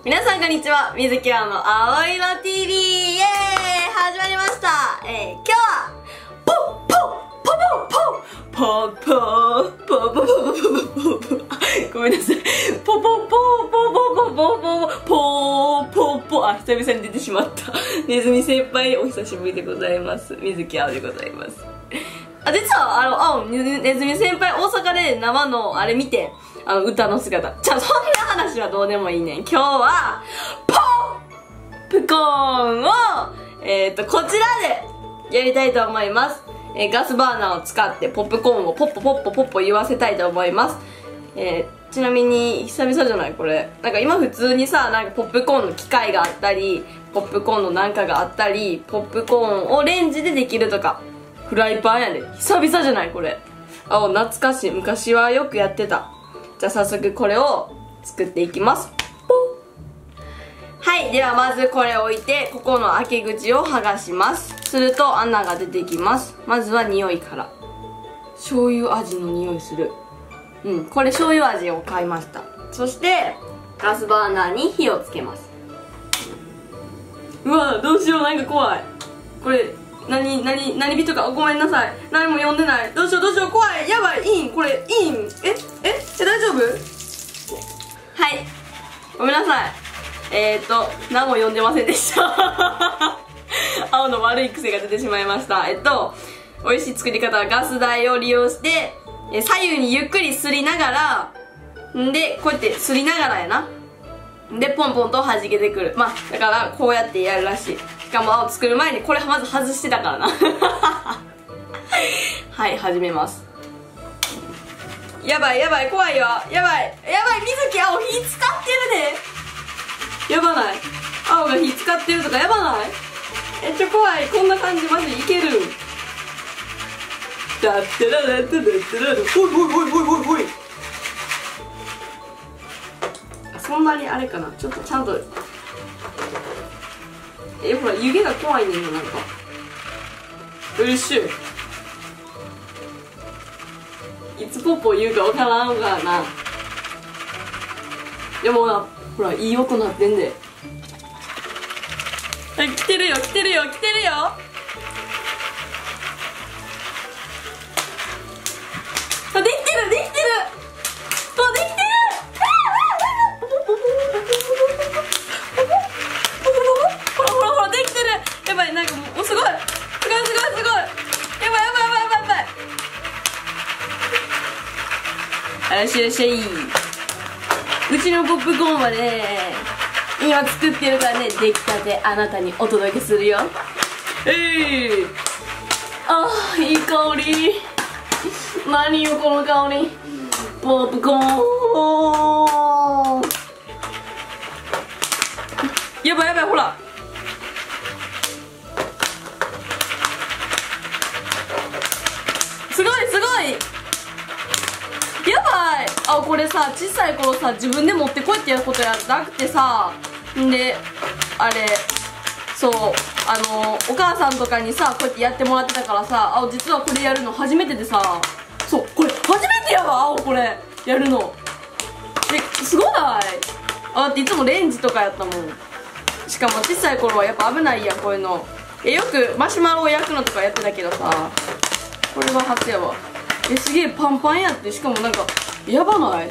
皆さんこんにちは。みずきわの青色 TV イエーイ始まりました。今日はポッポッポポポポポポポポポポポごめんなさい。ポポポポポポポポポポあ、久々に出てしまった。ねずみ先輩お久しぶりでございます。みずきあおでございます。実はねずみ先輩大阪で生のあれ見て歌の姿そんな話はどうでもいいねん。今日はポップコーンをこちらでやりたいと思います。ガスバーナーを使ってポップコーンをポッポポッポポッポ言わせたいと思います。ちなみに久々じゃないこれ。なんか今普通にさ、なんかポップコーンの機械があったり、ポップコーンのなんかがあったり、ポップコーンをレンジでできるとか、フライパンやで。久々じゃないこれ。懐かしい。昔はよくやってた。じゃあ早速これを作っていきます。はい、ではまずこれを置いて、ここの開け口を剥がします。すると穴が出てきます。まずは匂いから。醤油味の匂いする。これ醤油味を買いました。そしてガスバーナーに火をつけます。うわ、どうしよう、なんか怖い。これ何人か、ごめんなさい、何も読んでない。どうしよう怖い、やばい、これ大丈夫？はい、ごめんなさい。何も読んでませんでした青の悪い癖が出てしまいました。美味しい作り方はガス台を利用して左右にゆっくりすりながらで、こうやってすりながらやな。でポンポンと弾けてくる。だからこうやってやるらしい。しかも青作る前にこれまず外してたからなはい、始めます。やばい怖いわ。やばいみずき、青火使ってるで。やばない？青が火使ってるとかやばない？怖い。こんな感じマジいける。だってらだってらだってらだほいそんなにあれかな。ちょっとちゃんとほら湯気が怖いねんな。なんかうるしゅいつポッポ言うかわからんからな。でもな、ほらいい音なってんで。来てるよ。できてるほらできてる。やばい、なんかもうすごいやばい。よしうちのポップコーンはね今作ってるからね、出来たてあなたにお届けするよ。いい香り。何よこの香り。ポップコーンやばいほらすごいやばい。これさ、小さい頃さ、自分で持ってこいってやることやなくてさ、でそうお母さんとかにさこうやってやってもらってたからさ、実はこれやるの初めてでさ、そうこれ初めてやわ。これやるのすごない？だっていつもレンジとかやったもん。しかも小さい頃はやっぱ危ないやんこういうの。よくマシュマロを焼くのとかやってたけどさ、これは初やわ。すげえパンパンやって。しかもなんかやばない？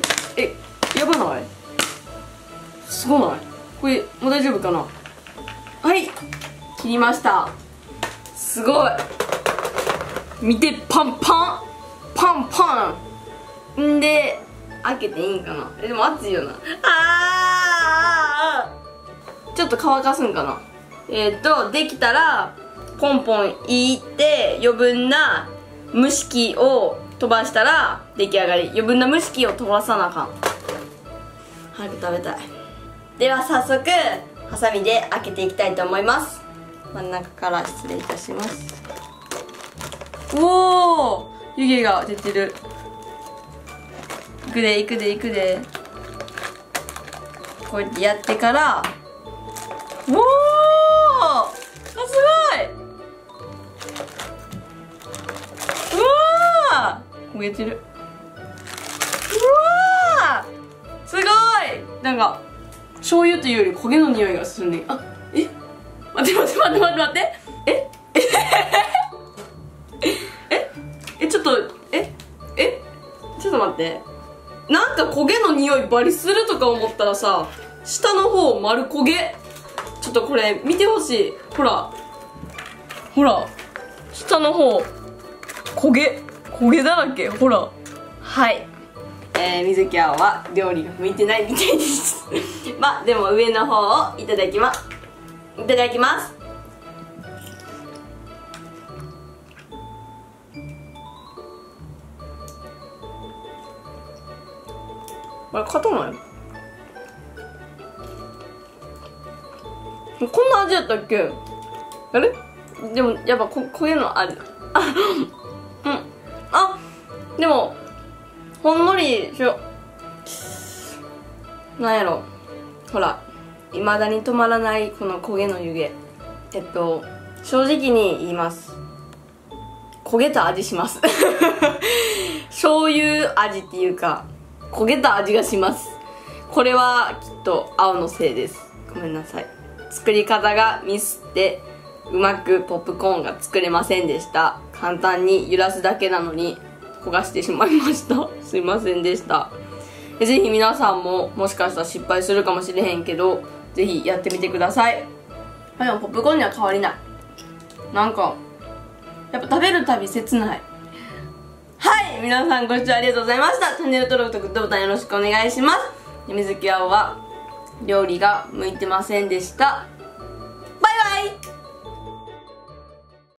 すごない？これもう大丈夫かな。はい切りました。すごい見て、パンんで開けていいんかな。でも熱いよな。ちょっと乾かすんかな。できたらポンポンいって余分な蒸し器を飛ばしたら出来上がり。余分な蒸し器を飛ばさなあかん。早く食べたい。では早速ハサミで開けていきたいと思います。真ん中から失礼いたします。おお、湯気が出てる。いくでこうやってやってから、おおすごい。焦げてる。すごい。なんか醤油というより焦げの匂いがするね。あ、え、待って待って待って待って待って、ちょっとちょっと待って、なんか焦げの匂いバリするとか思ったらさ、下の方丸焦げ。ちょっとこれ見てほしい。ほらほら、下の方焦げだらけ。ほら。はい、水木青は料理が向いてないみたいですまあでも上の方をいただきます。いただきます。あれ、硬ない？こんな味やったっけ？あれ？でもやっぱ焦げの味。あ、うん。あ、でもほんのりなんやろ、ほら、未だに止まらないこの焦げの湯気。正直に言います、焦げた味します醤油味っていうか焦げた味がします。これはきっと青のせいです。ごめんなさい。作り方がミスってうまくポップコーンが作れませんでした。簡単に揺らすだけなのに焦がしてしまいましたすいませんでした。ぜひ皆さんももしかしたら失敗するかもしれへんけど、ぜひやってみてください。でもポップコーンには変わりない。なんかやっぱ食べるたび切ない。はい、皆さんご視聴ありがとうございました。チャンネル登録とグッドボタンよろしくお願いします。水木青は料理が向いてませんでした。